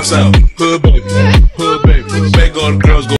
down south. Hood baby, beg all the girls go.